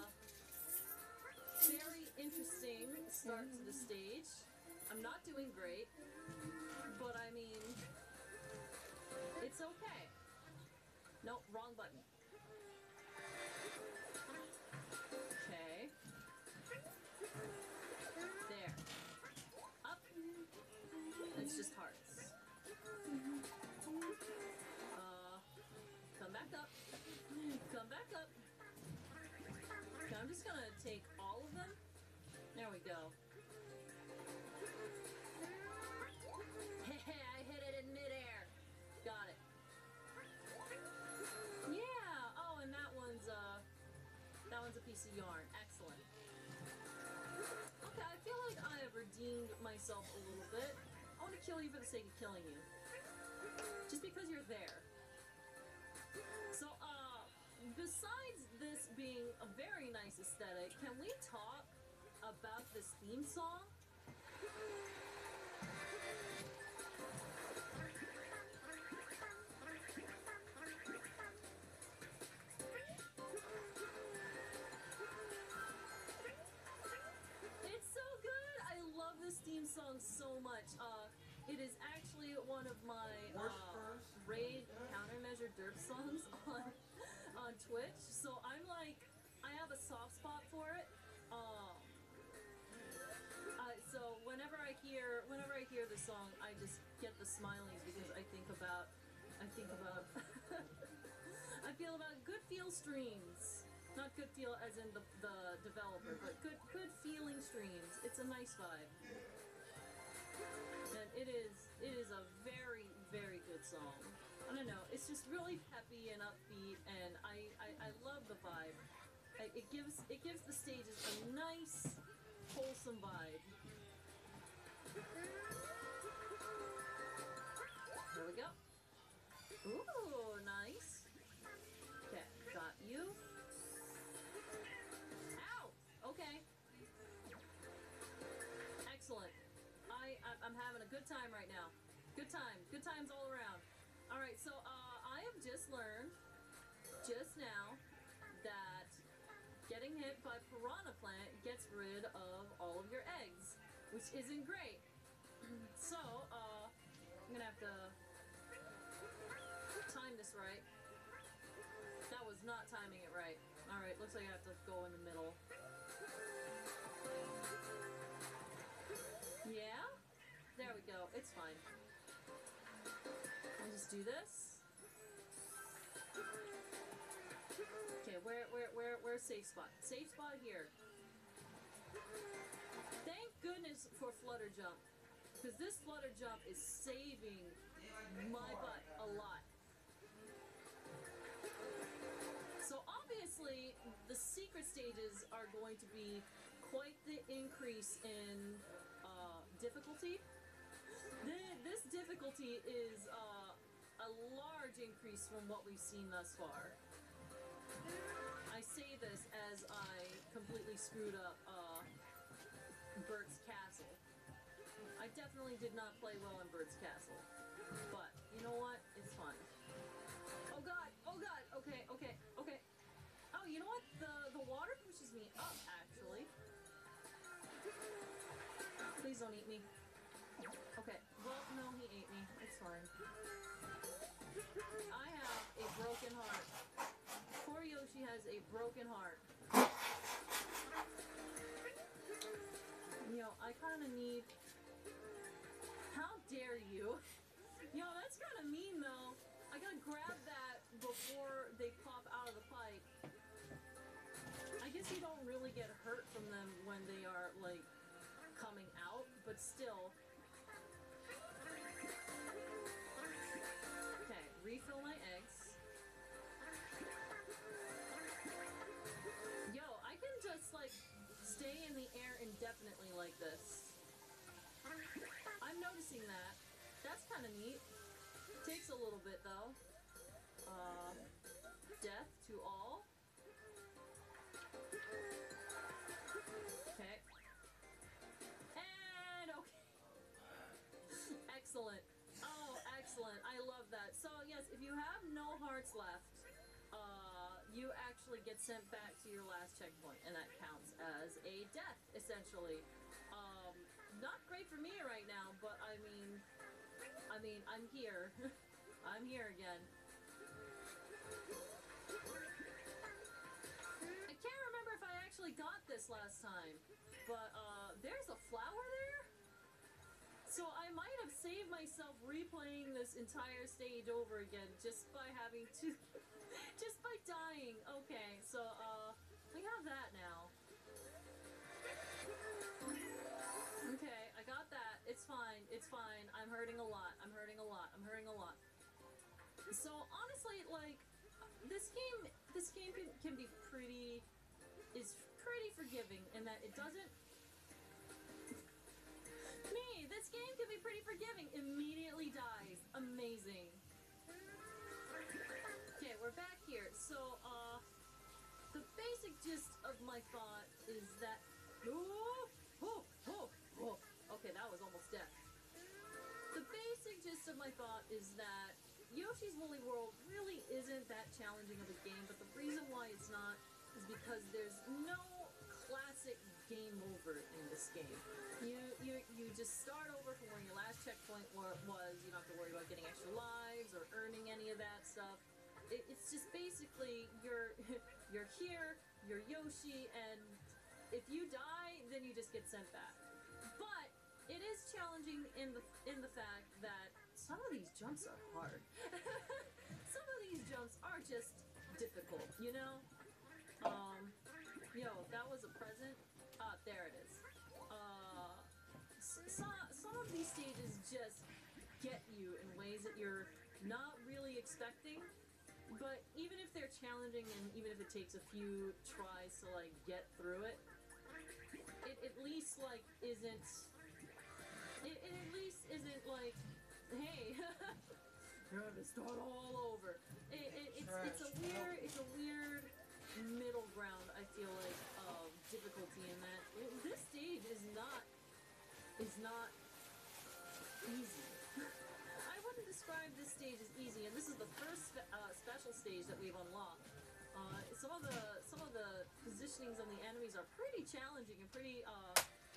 very interesting start to the stage. I'm not doing great, but I mean, it's okay. Nope, wrong button. Okay. There. Up. It's just hearts. Uh, come back up. Come back up. Okay, I'm just gonna take all of them. There we go. Hey, I hit it in midair. Got it. Yeah. Oh, and that one's uh, that one's a piece of yarn. Excellent. Okay, I feel like I have redeemed myself a little bit. I want to kill you for the sake of killing you. Just because you're there. So, uh, besides this being a very nice aesthetic, can we talk about this theme song? It's so good! I love this theme song so much. Uh, it is actually one of my uh, raid countermeasure derp songs on on Twitch. So I'm like, I have a soft spot for it. Um, uh, so whenever I hear whenever I hear the song, I just get the smileys because I think about I think about I feel about good feel streams. Not good feel as in the, the developer, but good good feeling streams. It's a nice vibe. And it is it is a very, very good song. I don't know, it's just really peppy and upbeat, and I, I, I love the vibe. I, it gives it gives the stages a nice, wholesome vibe. There we go. Ooh, nice. Okay, got you. Ow! Okay. Excellent. I, I I'm having a good time right now. Good time. Good times all around. Alright, so uh, I have just learned, just now, that getting hit by Piranha Plant gets rid of all of your eggs. which isn't great. So, uh, I'm gonna have to time this right. That was not timing it right. Alright, looks like I have to go in the middle. Yeah? There we go. It's fine. I'll just do this. Okay, where, where, where, where's safe spot? Safe spot here. Thank goodness for flutter jump, because this flutter jump is saving my butt a lot. So obviously, the secret stages are going to be quite the increase in uh, difficulty. Th- this difficulty is uh, a large increase from what we've seen thus far. I say this as I completely screwed up uh, Bert's Castle. I definitely did not play well in Bert's Castle. But, you know what? It's fun. Oh god! Oh god! Okay, okay, okay. Oh, you know what? The, the water pushes me up, actually. Please don't eat me. Okay, well, no, he ate me. It's fine. I have a broken heart. Poor Yoshi has a broken heart. Yo, I kind of need... How dare you? Yo, that's kind of mean, though. I gotta grab that before they pop out of the pipe. I guess you don't really get hurt from them when they are, like, coming out, but still. Okay, refill my eggs. Yo, I can just, like, stay in the air indefinitely like this. I'm noticing that. That's kind of neat. Takes a little bit, though. Uh, death to all. Okay. And okay. Excellent. Oh, excellent. I love that. So, yes, if you have no hearts left, uh, you actually get sent back to your last checkpoint, and that counts as a death, essentially. Um, not great for me right now, but I mean, I mean, I'm here. I'm here again. I can't remember if I actually got this last time, but uh, there's a flower there? So I might have saved myself replaying this entire stage over again just by having to... just by dying. Okay, so uh, we have that now. Okay, I got that. It's fine. It's fine. I'm hurting a lot. I'm hurting a lot. I'm hurting a lot. So honestly, like, this game, this game can, can be pretty, is pretty forgiving in that it doesn't. Me, this game can be pretty forgiving. Immediately dies. Amazing. Okay, we're back here. So, uh, the basic gist of my thought is that. Oh, oh, oh, oh. Okay, that was almost death. The basic gist of my thought is that Yoshi's Woolly World really isn't that challenging of a game, but the reason why it's not is because there's no classic game over in this game. You you you just start over from where your last checkpoint wa- was. You don't have to worry about getting extra lives or earning any of that stuff. It, it's just basically you're you're here, you're Yoshi, and if you die, then you just get sent back. But it is challenging in the in the fact that some of these jumps are hard. Some of these jumps are just difficult, you know? Um, yo, that was a present. Ah, there it is. Uh, some, some of these stages just get you in ways that you're not really expecting. But even if they're challenging and even if it takes a few tries to, like, get through it, it at least, like, isn't... It, it at least isn't, like... Hey, you're gonna start all over. It, it, it's it's a weird it's a weird middle ground. I feel like of difficulty in that this stage is not is not easy. I wouldn't describe this stage as easy, and this is the first uh, special stage that we've unlocked. Uh, some of the some of the positionings on the enemies are pretty challenging and pretty uh,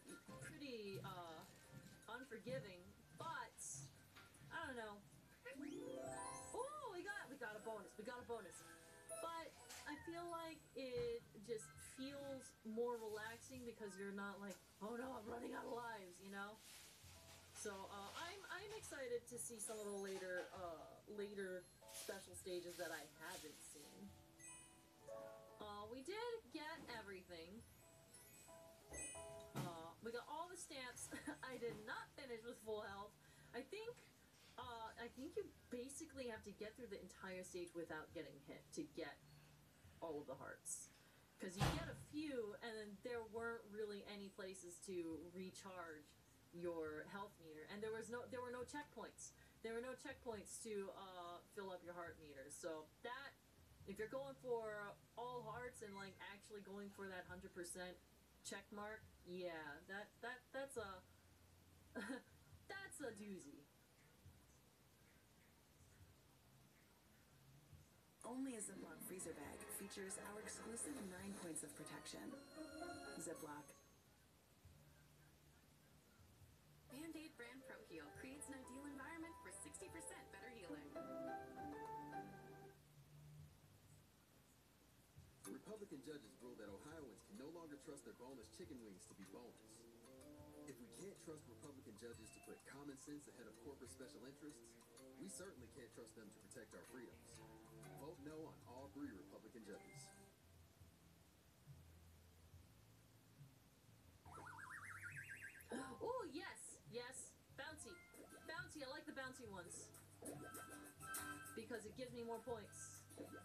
pretty uh, unforgiving, but I don't know. Oh, we got we got a bonus. We got a bonus. But I feel like it just feels more relaxing because you're not like, oh no, I'm running out of lives, you know. So uh, I'm I'm excited to see some of the later uh, later special stages that I haven't seen. Uh, we did get everything. Uh, we got all the stamps. I did not finish with full health. I think uh, I think you basically have to get through the entire stage without getting hit to get all of the hearts. Because you get a few, and then there weren't really any places to recharge your health meter, and there was no there were no checkpoints. There were no checkpoints to uh, fill up your heart meters. So that, if you're going for all hearts and like actually going for that one hundred percent check mark, yeah, that that that's a that's a doozy. Only a Ziploc freezer bag features our exclusive nine points of protection. Ziploc. Band-Aid brand Pro Heal creates an ideal environment for sixty percent better healing. Republican judges ruled that Ohioans can no longer trust their boneless chicken wings to be boneless. If we can't trust Republican judges to put common sense ahead of corporate special interests, we certainly can't trust them to protect our freedoms. Vote no on all three Republican judges. Oh, yes, yes, bouncy. Bouncy, I like the bouncy ones. Because it gives me more points.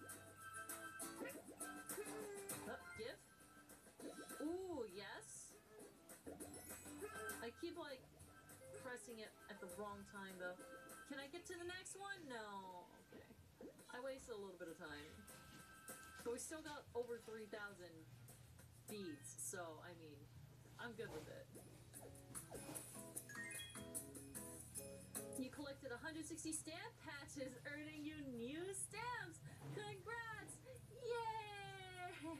Oh, give. Ooh, yes. I keep, like, pressing it at the wrong time, though. Can I get to the next one? No. Okay. I wasted a little bit of time. But we still got over three thousand beads, so, I mean, I'm good with it. You collected one hundred sixty stamp patches, earning you new stamps! Congrats! Yay!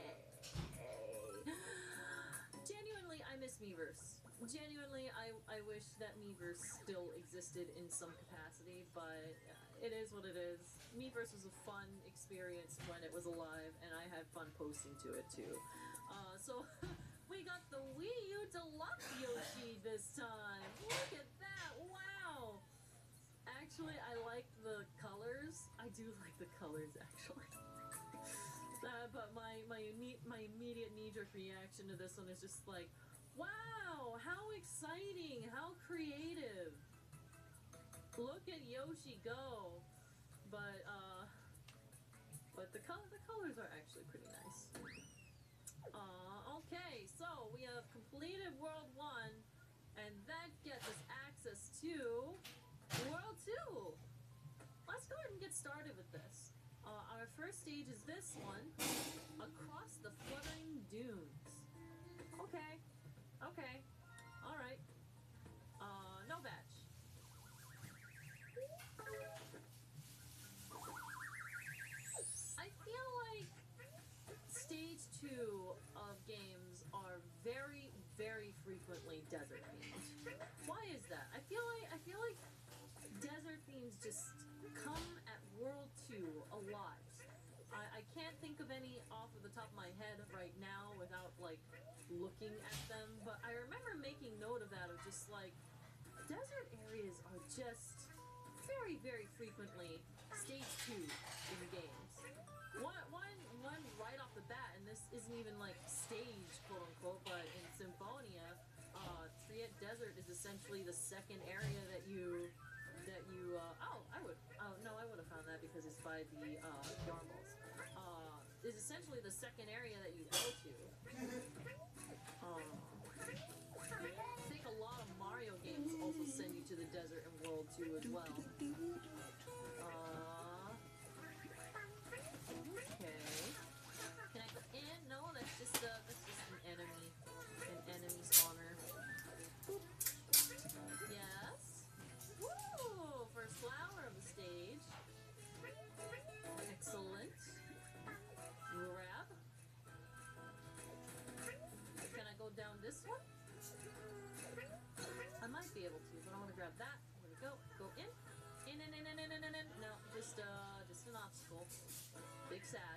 Genuinely, I miss Miiverse. Genuinely, I, I wish that Miiverse still existed in some capacity, but it is what it is. Miiverse was a fun experience when it was alive, and I had fun posting to it too. Uh, so, we got the Wii U Deluxe Yoshi this time! Look at that! Wow! Actually, I like the colors. I do like the colors, actually. Uh, but my, my, my immediate knee-jerk reaction to this one is just like, wow, how exciting, how creative. Look at Yoshi go. But, uh, but the, color, the colors are actually pretty nice. Uh, okay, so we have completed World one, and that gets us access to World two. Let's go ahead and get started with this. Uh, our first stage is this one, Across the Fluttering Dunes. Okay, okay, alright. Uh, no badge. I feel like stage two of games are very, very frequently desert themed. Why is that? I feel like, I feel like desert themes just come at World two a lot. I, I can't think of any off of the top of my head right now without, like, looking at them, but I remember making note of that, of just, like, desert areas are just very, very frequently stage two in games. One, one, one right off the bat, and this isn't even, like, stage, quote-unquote, but in Symphonia, uh, Triet Desert is essentially the second area that you... that you, uh, oh, I would, oh, no, I would have found that because it's by the, uh, Yarmals. Uh, is essentially the second area that you go to. Um, I think a lot of Mario games also send you to the desert in World two as well. Uh, okay. Can I go in? No, that's just, uh, that's just an enemy, an enemy spawner. Yes. Woo! First flower of the stage. Excellent. Grab. Can I go down this one? just uh, just an obstacle. Big sad.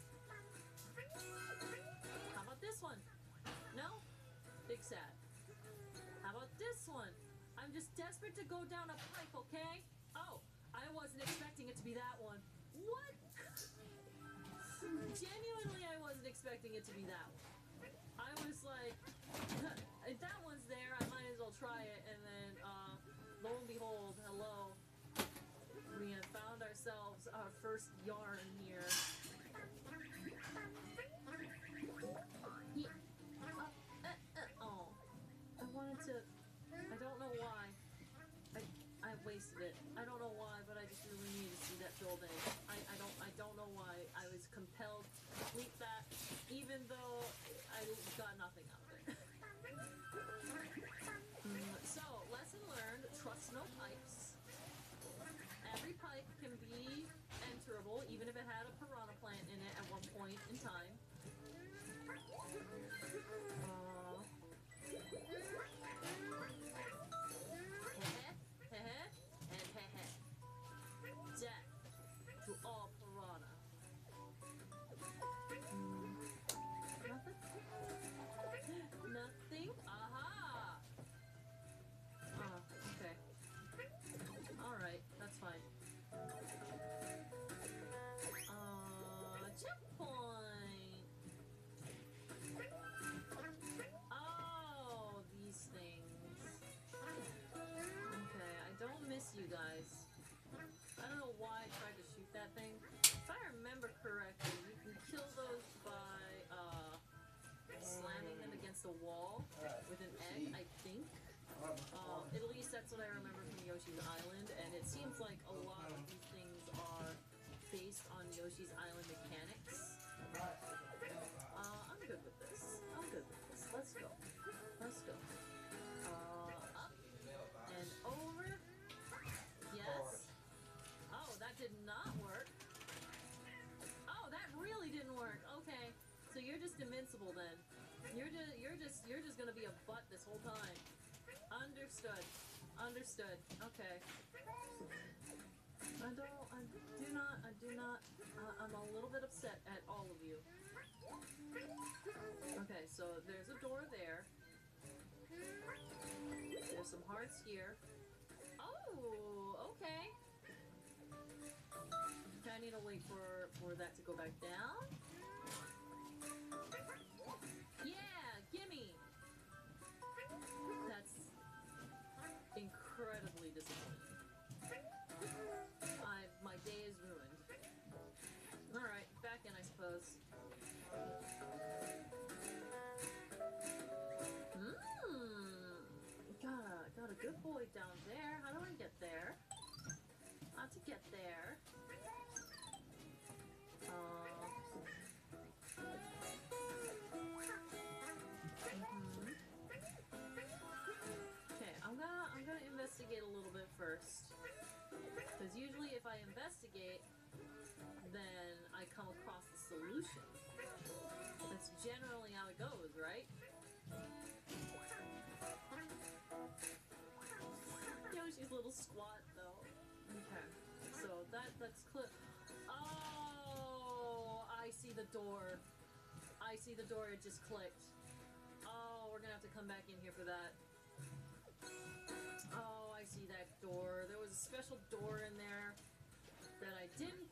How about this one? No? Big sad. How about this one? I'm just desperate to go down a pipe, okay? Oh, I wasn't expecting it to be that one. What? Genuinely, I wasn't expecting it to be that one. I was like, if that one's there, I might as well try it. And then, uh, lo and behold, hello. We have found ourselves our first yarn here. Yeah. Uh, uh, uh, oh. I wanted to... I don't know why. I I wasted it. I don't know why, but I just really needed to see that building. I, I don't I don't know why. I was compelled to complete that, even though I got nothing out of it. mm, so, lesson learned, trust no pipes. Every pipe can be enterable, even if it had a piranha plant in it at one point in time. Uh, Death to all piranha. Mm. Nothing? Nothing? Aha! Oh, okay. Alright, that's fine. Uh, checkpoint! Oh, these things. Okay, I don't miss you guys. I don't know why I tried to shoot that thing. If I remember correctly, you can kill those by uh, slamming them against the wall with an egg, I think. Um, at least that's what I remember from Yoshi's Island, and it seems like a lot of these things are based on Yoshi's Island mechanics. Uh, I'm good with this. I'm good with this. Let's go. Let's go. Uh, up and over. Yes. Oh, that did not work. Oh, that really didn't work. Okay, so you're just invincible then. You're just, you're just, you're just gonna be a butt this whole time. Understood. Understood. Okay. I don't, I do not, I do not, uh, I'm a little bit upset at all of you. Okay, so there's a door there. There's some hearts here. Oh, okay. I need to wait for, for that to go back down. Yeah, gimme! That's incredibly disappointing. I, my day is ruined. Alright, back in, I suppose. Mmm! Got a, got a good boy down there. How do I get there? How to get there? Uh, mm-hmm. Okay, I'm gonna I'm gonna investigate a little bit first, because usually if I investigate, then I come across the solution. That's generally how it goes, right? Yoshi's little squat, though. Okay, so that that's clear. Oh, I see the door. I see the door, it just clicked. Oh, we're gonna have to come back in here for that. Oh, I see that door. There was a special door in there that I didn't